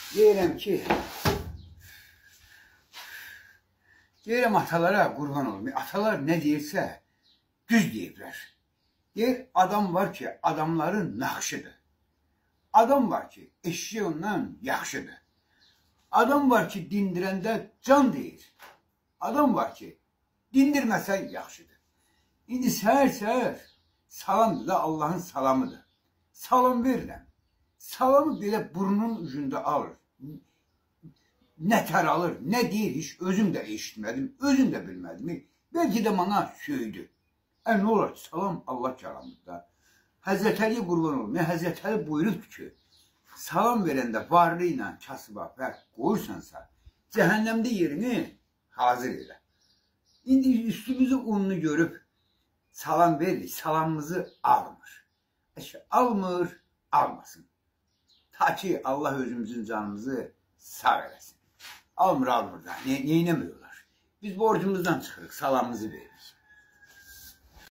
Deyirəm atalara qurban olmayı. Atalar ne deyirsə düz deyiblər. Deyir, adam var ki, adamların naxşıdır. Adam var ki, eşeği ondan yaxşıdır. Adam var ki, dindirəndə can deyir. Adam var ki, dindirməsən yaxşıdır. İndi səhər salamdır da Allahın salamıdır. Salam verirəm. Salamı belə burnunun ucunda alır. Nətər alır, nə deyir hiç özüm də eşitmədim, özüm də bilmədim. Belki də bana söydü. Nə olar ki, salam Allah kəlamıdır da. Həzrət Əli qurban olmuyor. Həzrət Əli buyurubdur ki, salam verəndə varlı ilə kasıba fərq qoyursansa, cəhənnəmdə yerini hazır elə. İndi üstümüzü ununu görüb salam veririk, salamımızı almır. Almır, almasın. Ta ki Allah özümüzün canımızı sağ eləsin. Almır da. Neynəmiyorlar? Biz borcumuzdan çıxırıq, salamımızı veririk.